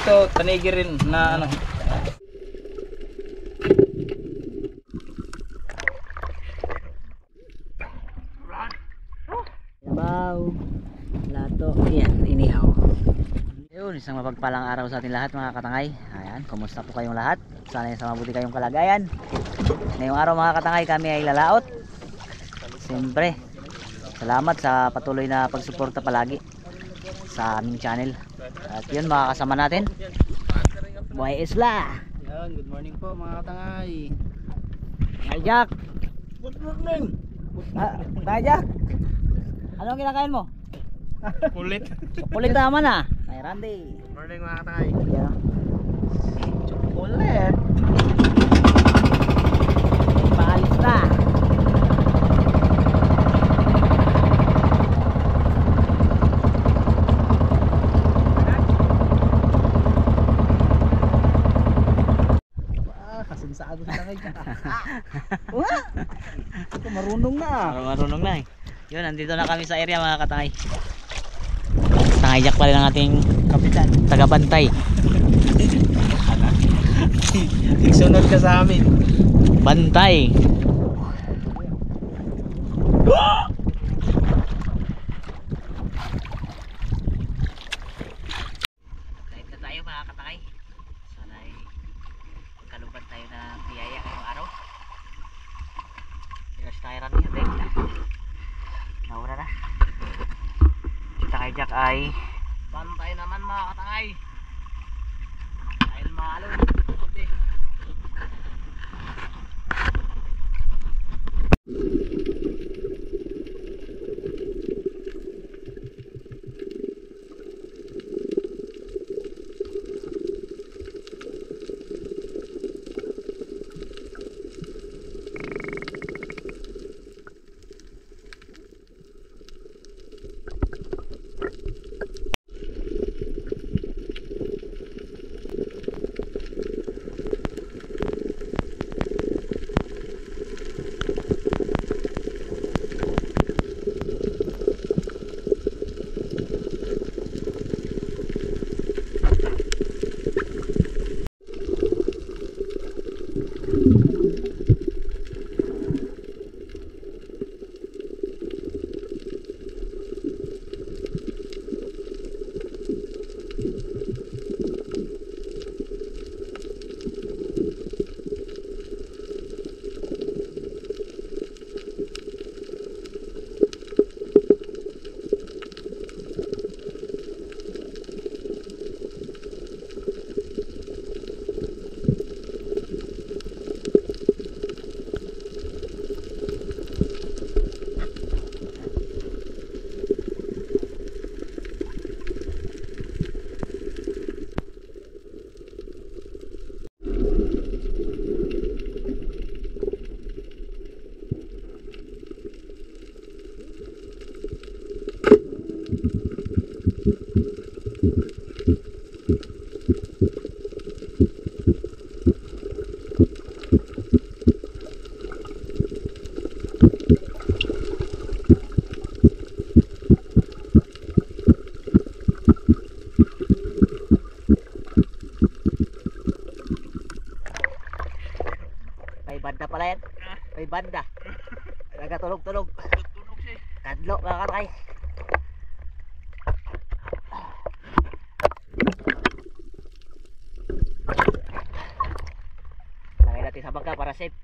dito, tanigi rin na ano. Yabaw, lato, yan, inihaw. Yun, isang mapagpalang araw sa ating lahat mga katangay. Ayan, kumusta po kayong lahat? Sana sa mabuti kayong kalagayan. Ngayong araw mga katangay, kami ay lalaot. Siyempre, salamat sa patuloy na pagsuporta palagi sa aming channel. At yun, mga kasama natin, Buhay Isla. Yan, good morning po mga katangay. Hi Jack. Good morning. Hi Jack. Ano ang kinakain mo? Kulit. Kulit naman ah. Ay Randy. Good morning mga katangay. Yan. Kulit. Paalis na. Kasinsaado sa tangay ka. Ito marunong na. Marunong na eh. Yun, nandito na kami sa area mga katangay. Tangay Jack pala ng ating Kapitan. tagabantay. Igsunod ka sa amin. Bantay. Kahit na tayo mga katangay. Sana ay magkalupad tayo na biyaya ngayong araw. Here's tayo rin natin. Nauna na. Si Tangay Jack ay Bantay naman mga katangay. Dahil malo. may banda pala yan. May banda. Nagatulog-tulog. Kadlo mga katangay. Lagay natin sa bangka para safe.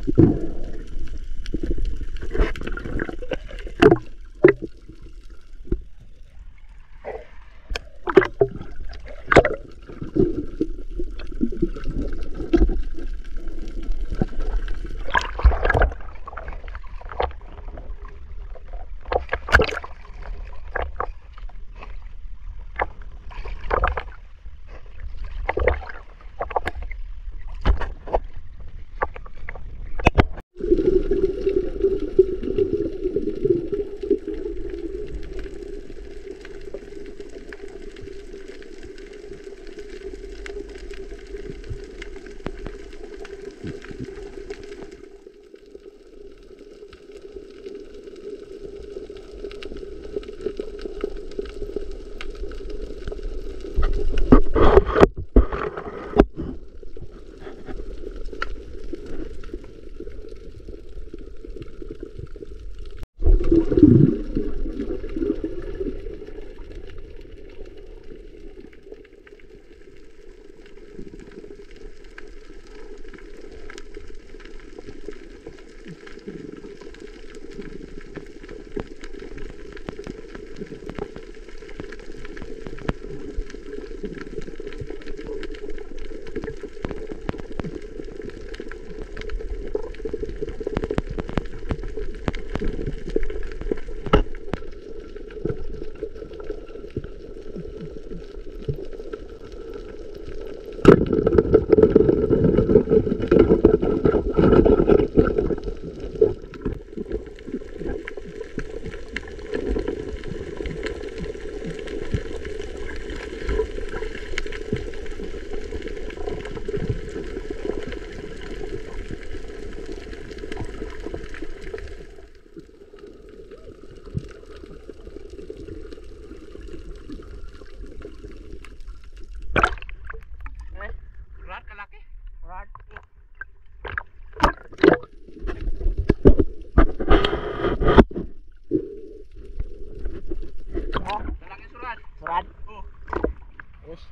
Rod kalaki. Rod. Oh, kalaki surat. Surat. Oh. Yes.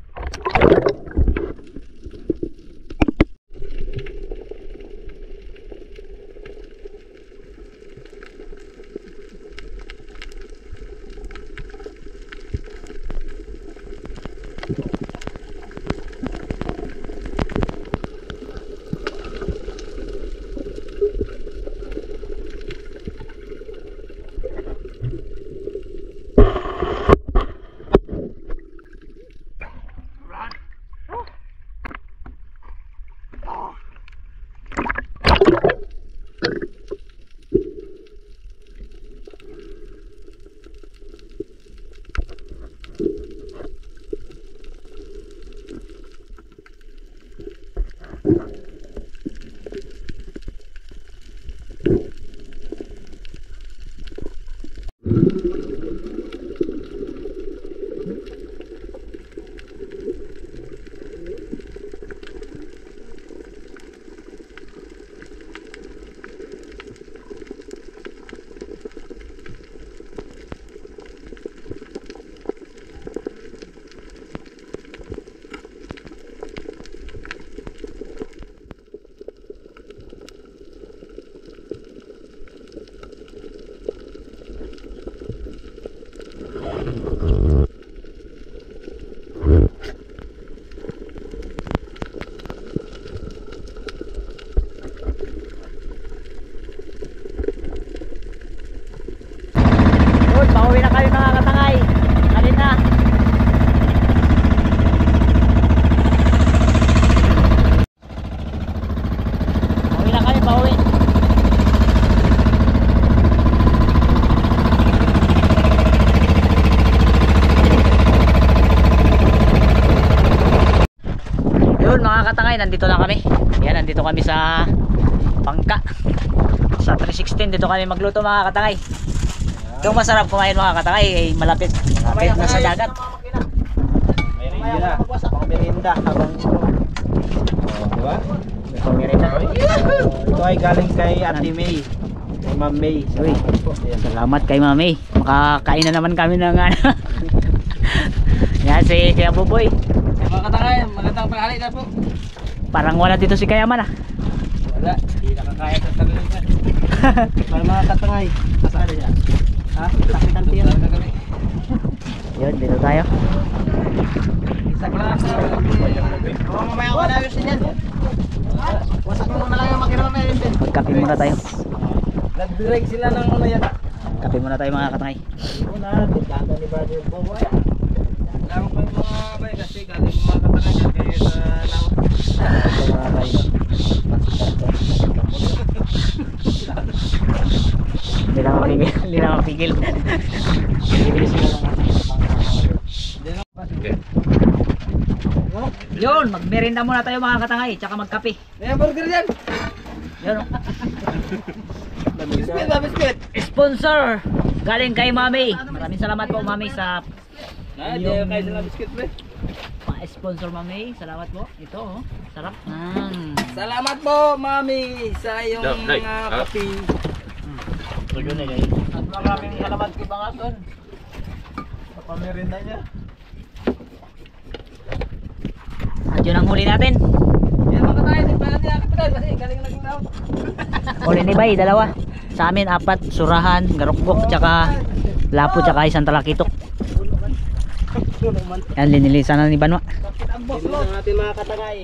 Rod. Yun, pauwi na kami mga katangay. Kanina. Pauwi na kami, pauwi. Yun mga katangay, nandito na kami. Yan, nandito kami sa Pangka. Sa 316, dito kami magluto mga katangay. Ito masarap kumain mga katangay, eh, malapit na sa dagat. Merinda. Pang-merinda habang diba? Ito merinda. Ito ay galing kay Ate May. Kay Ma'am May. Uy, salamat kay Mami. Makakain na naman kami ng ano. Yan si Kuya Buboy. Mga katangay, magandang panghali na po. Parang wala dito si Kayaman ah. Wala, hindi nakakaya sa sarili niya. Para mga katangay, kasali niya. Ha? Kapitan tiyan. Yun, dito tayo. Isa lang sa mamaya ko na ayusin yan. Wasak mo na lang yung makina mamaya yun din. Magkape muna tayo. Nag-break sila ng ano yan. Kape muna tayo mga katangay. Una, bintana ni Brother Boboy. Laro pa yung mga bay kasi galing mga katangay yan kayo sa laot. Mga bay. Hindi na mapigil. Hindi na mapigil. Bibili sila ng Yun, magmerinda muna tayo mga katangay, tsaka magkape. May burger yan. Yun. Biscuit ba, biscuit? Sponsor galing kay Mami. Maraming salamat po Mami sa Di kayo sila biscuit pre. pa-sponsor Mami. Salamat po. Ito oh, sarap. Salamat po mami sa iyong mga kape. At maraming salamat kay Bangason sa pamerinda niya. At yun ang huli natin. Yan mga tayo, di pa natin nakapitay kasi galing nag-down. Huli ni Bay, dalawa. Sa amin, 4. Surahan, garukbok, tsaka lapo, tsaka isang talakitok. Yan, linilisan na ni Banwa. Tingnan natin mga katangay.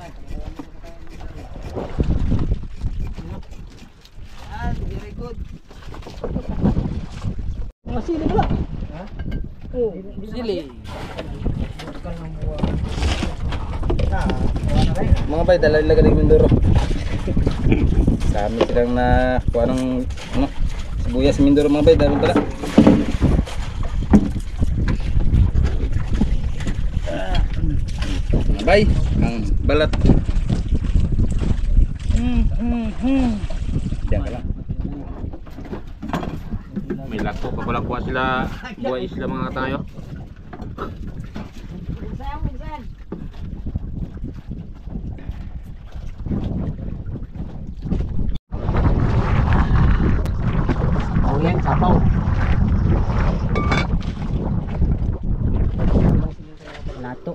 Very good. Mga sili pala. Ha? Oo, sili. Mga bay, dala nila galing Mindoro. Sa amin silang na kung anong ano, sibuyas Mindoro mga bay, dami pala. Mga bay, ang balat. Diyan ka lang. May lako pa pala kuha sila buhay isla mga tayo. Oh yan, sapaw. Lato.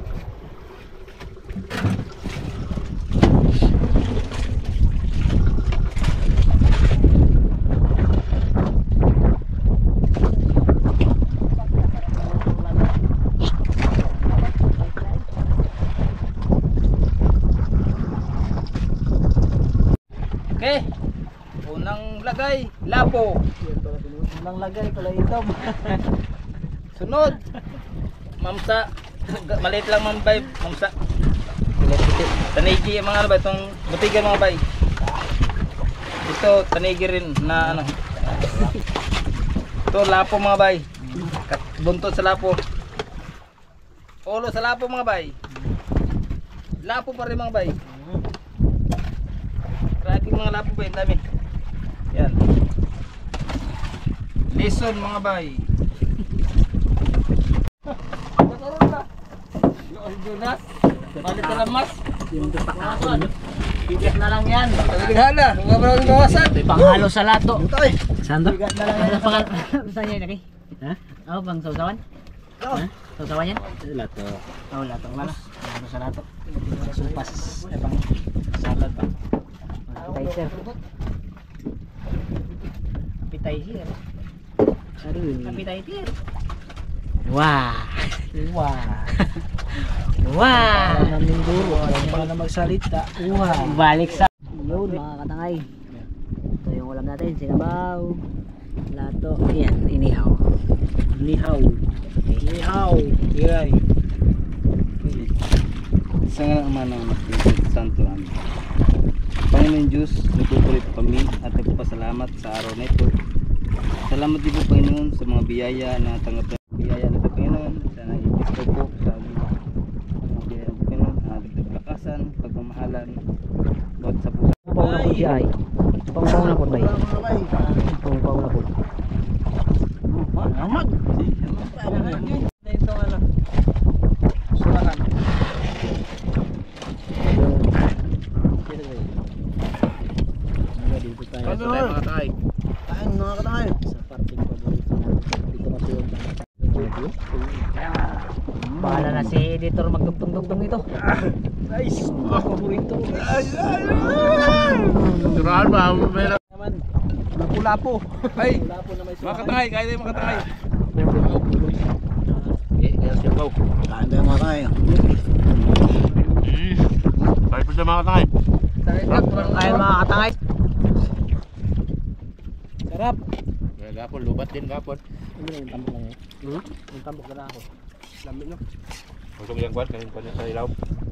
Okay. Unang lagay, lapo. Unang lagay, kulay-itom. Sunod, mamsa. Maliit lang mga bay, mamsa. Tanigi mga ano ba itong butigan mga bay. Ito tanigi rin na ano. Ito lapo mga bay. Buntot sa lapo. Ulo sa lapo mga bay. Lapo pa rin mga bay. Grabe mga lapo ba, yung dami. Yan. Lison mga bay. Nakaroon na. Yung Jonas. Palit na lang mas. Bigat na lang yan. Talighala. Huwag ka parang gawasan. Panghalo sa lato. Saan to? Bigat na lang yan. Saan yan lagi? Ha? Oh, pang sausawan? Ha? Sausawan yan? Lato. Oh, lato wala. Panghalo sa lato. Supas. Ay, pang salad pa. Appetizer. Appetizer. Appetizer. Wah. Wah. Wah. Namin duro. Alam pa na magsalita. Wah. Balik sa yun mga katangay. Ito yung ulam natin, sinabaw, lato, yan, inihaw. Nihaw. Nihaw. Iray. Sa nga ang manang magpipit santo amin. Panginoon Diyos, nagpupulit kami at nagpapasalamat sa araw na ito. Salamat din po Panginoon sa mga biyaya na tanggap na biyaya na ito Panginoon. Sana ipis ko po sa aming mga biyaya na Panginoon. Dagdag lakasan, pagmamahalan, bawat sa puso. Pang na po siya ay. Pang na po ba? Pang na po. Amat. Ito nga lang. Surahan. Dito tayo. Ano tayo mga tayo? Kain mga katangay. Sa parting paborito natin. Dito kasi yung review. Bahala na si editor magdugtong-dugtong ito. Nice. Paborito. Ay. Natural ba? May Naman, napula-po. Ay, lapo na may mga katangay, kaya tayo mga katangay. kaya sigaw. Kain tayo mga katangay. Tayo po siya mga katangay. Kain mga katangay. Sarap. Kaya gapon, lubat din gapon. Yung tambok lang eh. Yung tambok na ako. Lamig no. Usog yung kwan, kanin pa niya sa ilaw.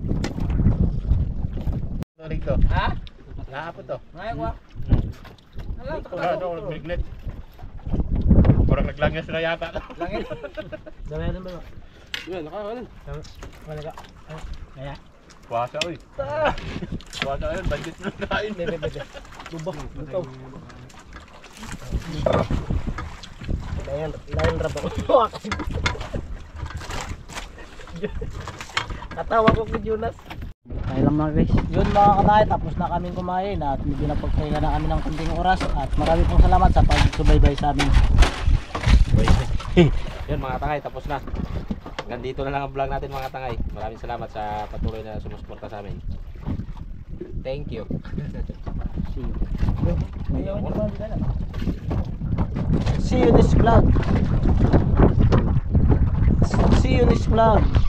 Dito. Ha? Naapo to. Ngayon ko. Alam, Ano, biglet. Parang naglangis na yata. langit. Dami na ba? Yun, nakakalan. Wala ka. Kaya? Puwasa oy. Puwasa yun, budget na kain. Lubak. Ito. Lain raba ko. Katawa ko kay Jonas. Tayo lang mga guys. Yun mga katay, tapos na kaming kumain at medyo napagpahinga na kami ng kunting oras at marami pong salamat sa pagsubaybay sa amin. Yun mga tangay, tapos na. Hanggang dito na lang ang vlog natin mga tangay. Maraming salamat sa patuloy na sumusuporta sa amin. Thank you. See you next vlog. See you next vlog.